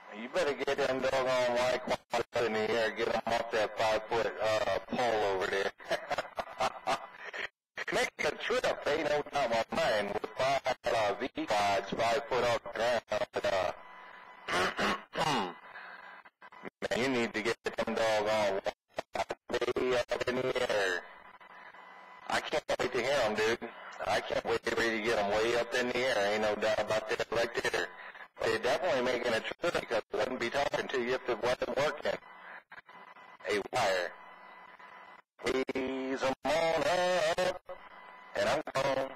You better get them doggone white quads in the air, get them off that 5-foot pole over there. Make a trip, ain't no time on mine, with 5 V-quads, 5 foot off the ground. Man, you need to get them doggone way up in the air. I can't wait to hear them, dude. I can't wait to get them way up in the air. Ain't no doubt about that right there. But they're definitely making a trip because they wouldn't be talking to you if it wasn't working. A wire. Please, I'm on up, and I'm gone.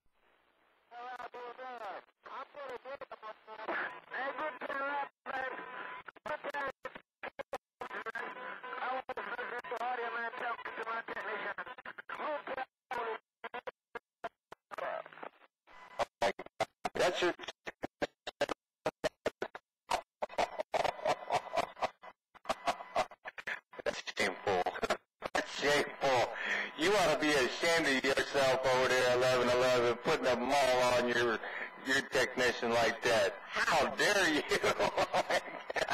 That's your... That's shameful. That's shameful. You ought to be ashamed of yourself over there, 1111, putting a mall on your technician like that. How dare you? Oh my God.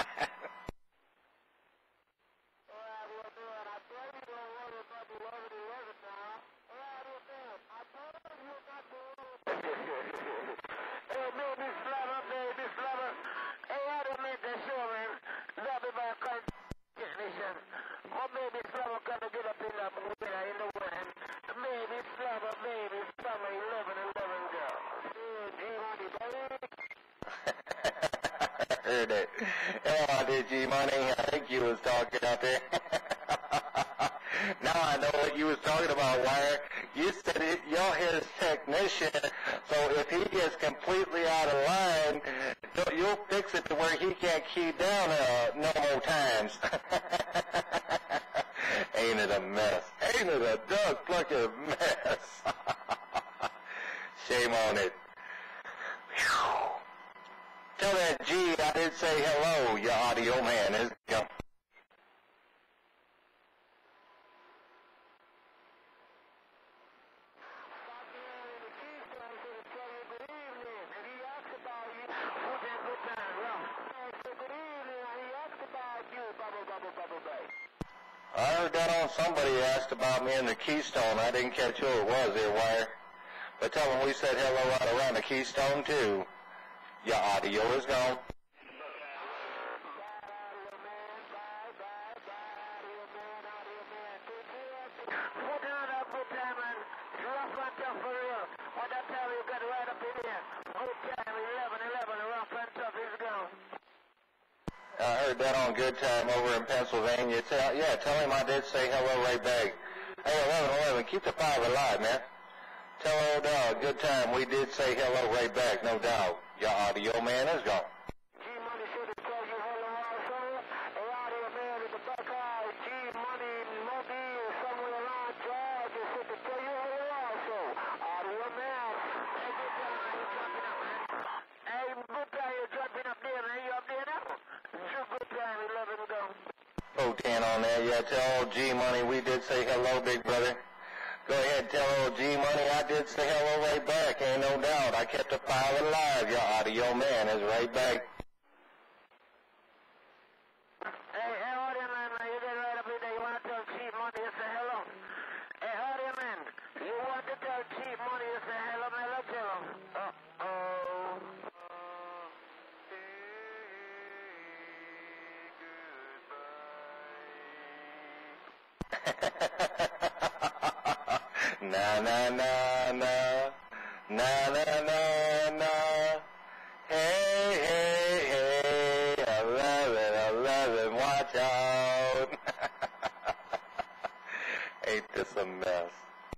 Heard it. Oh, did you, money? I think you was talking out there. Now I know what you was talking about, Wire. You said you're his technician, so if he gets completely out of line, you'll fix it to where he can't key down no more times. Ain't it a mess? Ain't it a dog-plucking mess? Shame on it. Whew. Tell that G I did say hello, your audio man is gone. I heard that on somebody asked about me in the Keystone. I didn't catch who it was there, Wire. But tell them we said hello right around the Keystone, too. Your audio is gone. I heard that on Good Time over in Pennsylvania. Tell him I did say hello right back. Hey, 1111, keep the 5 alive, man. Tell old Good Time we did say hello right back, no doubt. Your audio man is gone. G-Money should have told you hello also. The audio man in the back eye, G-Money, Moby, somewhere around Georgia should have told you hello also. Audio man. Hey, Good Time, you jumping up, man? Hey, Good Time, you jumping up there, man? You up there now? Good Time, 11 go. Oh, 10 on there. Yeah, tell old G-Money we did say hello, big brother. Go ahead, tell old G-Money I did say hello right back, ain't no doubt. I kept the 5 alive. Your audio man is right back. Hey, audio man, you did right up there. You want to tell Cheap Money you say hello? Hey, audio man, you want to tell Cheap Money you say hello, man? Let's tell him. Uh-oh. Na na na na, na na na na. Hey hey hey, 1111, watch out. Ain't this a mess?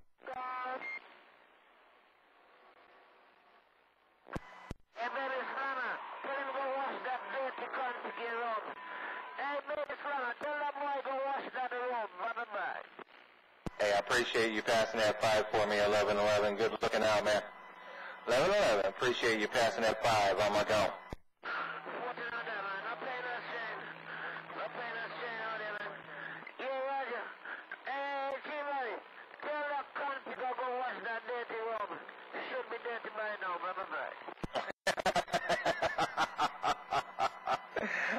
Hey, baby Slammer, tell him go wash that dirty cunt to get up. Hey, baby Slammer, tell that boy go wash that room. Bye-bye. Hey, I appreciate you passing that 5 for me, 1111. Good looking out, man. 1111, appreciate you passing that 5 on my go. Hey, G-Money, tell that cunt to go wash that dirty room. It should be dirty by now. Bye-bye.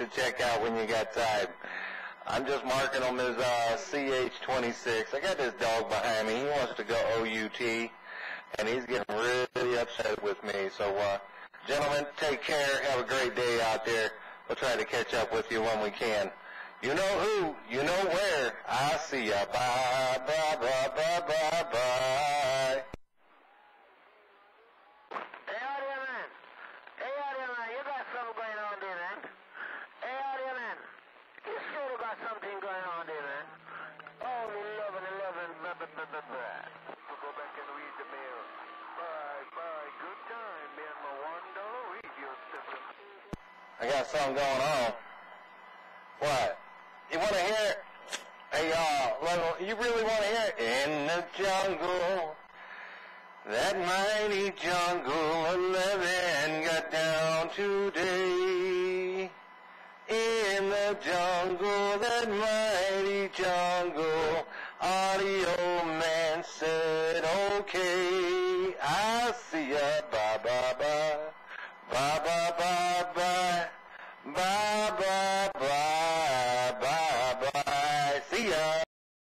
to check out when you got time. I'm just marking him as CH26. I got this dog behind me. He wants to go OUT, and he's getting really upset with me. So, gentlemen, take care. Have a great day out there. We'll try to catch up with you when we can. You know who, you know where. I'll see ya. Bye, bye, bye, bye, bye, bye. Hey, Audioman. Hey, Audioman, you got something going on there, man. Hey, Audioman, you sure you got something going on there, man. Oh, 11, blah, blah, blah, blah, blah. To go back and read the mail. Bye, good time, man. My $1 radio station. I got something going on. What? You want to hear it? Hey, you really want to hear it? In the jungle, that mighty jungle, 11 got down today. In the jungle, that mighty jungle, Audioman said, okay, I'll see ya, bye.